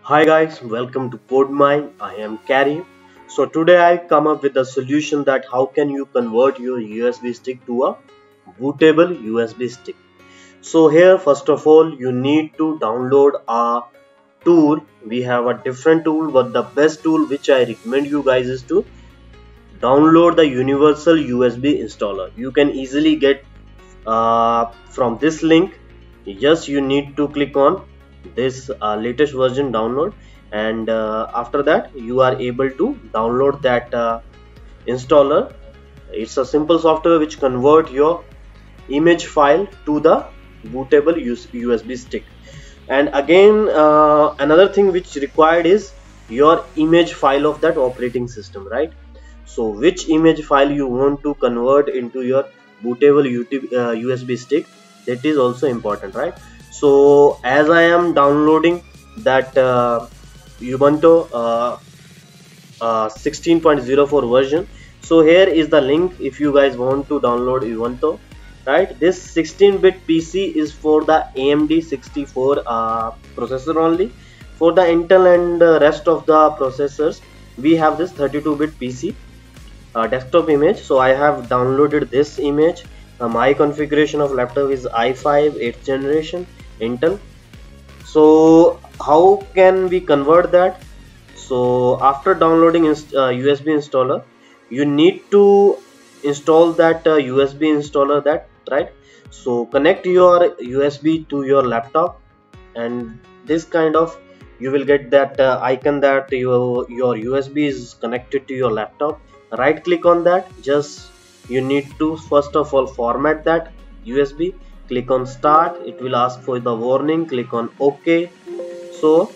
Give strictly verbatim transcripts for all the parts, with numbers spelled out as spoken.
Hi guys, welcome to CodeMine. I am Karim. So today I come up with a solution that how can you convert your U S B stick to a bootable U S B stick. So here first of all you need to download a tool. We have a different tool, but the best tool which I recommend you guys is to download the Universal U S B installer. You can easily get uh, from this link. Just you need to click on this uh, latest version download, and uh, after that you are able to download that uh, installer. It's a simple software which convert your image file to the bootable U S B stick. And again uh, another thing which required is your image file of that operating system, right? So which image file you want to convert into your bootable uh, U S B stick, that is also important, right? So as I am downloading that uh, Ubuntu uh, uh, sixteen point zero four version, so here is the link if you guys want to download Ubuntu, right? This sixteen bit P C is for the A M D sixty-four uh, processor only. For the Intel and uh, rest of the processors we have this thirty-two bit P C uh, desktop image. So I have downloaded this image. Uh, my configuration of laptop is i five eighth generation Intel. So how can we convert that? So after downloading uh, U S B installer, you need to install that uh, U S B installer, that right? So connect your U S B to your laptop, and this kind of you will get that uh, icon that your your U S B is connected to your laptop. Right click on that. Just you need to first of all format that U S B. Click on start. It will ask for the warning. Click on OK. So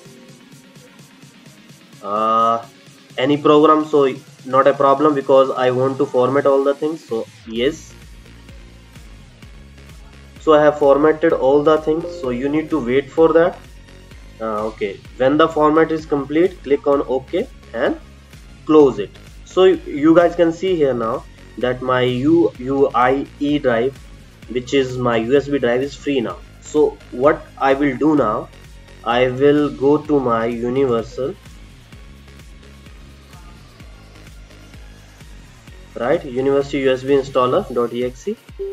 uh, any program, so not a problem because I want to format all the things. So yes, so I have formatted all the things. So you need to wait for that. Uh, okay, when the format is complete, click on OK and close it. So you guys can see here now that my U UIE drive, which is my U S B drive, is free now. So what I will do now, I will go to my Universal, right? Universal U S B installer.exe,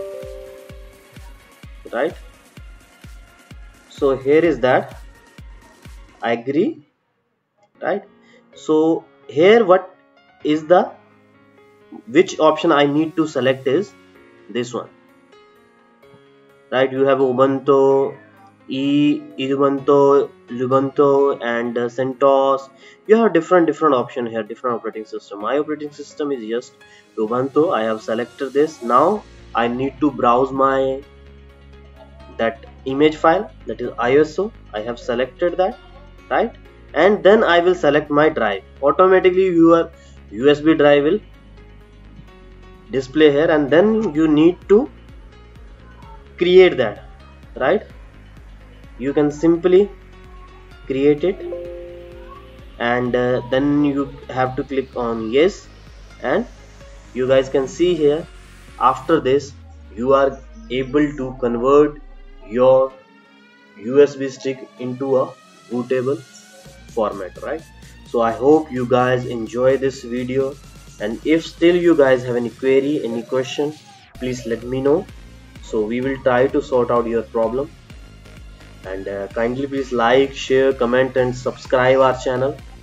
right? So here is that. I agree, right? So here what is the which option I need to select is this one, right? You have Ubuntu, E, Ubuntu, Lubuntu, and uh, CentOS. You have different different option here, different operating system. My operating system is just Ubuntu. I have selected this. Now I need to browse my that image file, that is I S O. I have selected that, right? And then I will select my drive. Automatically your U S B drive will display here, and then you need to create that, right? You can simply create it, and uh, then you have to click on yes, and you guys can see here after this you are able to convert your U S B stick into a bootable format, right? So I hope you guys enjoy this video, and if still you guys have any query, any question, please let me know. So we will try to sort out your problem, and uh, kindly please like, share, comment and subscribe our channel.